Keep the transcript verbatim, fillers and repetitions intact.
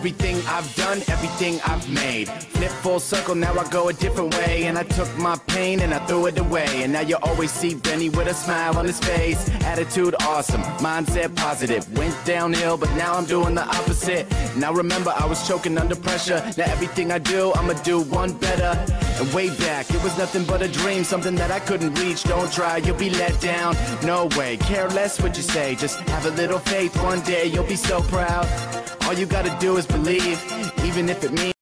Everything I've done, everything I've made, flip full circle, now I go a different way. And I took my pain and I threw it away. And now you always see Benny with a smile on his face. Attitude awesome, mindset positive. Went downhill, but now I'm doing the opposite. Now remember, I was choking under pressure. Now everything I do, I'ma do one better. And way back, it was nothing but a dream, something that I couldn't reach. Don't try, you'll be let down. No way, care less what you say. Just have a little faith, one day you'll be so proud. All you gotta do is believe, even if it means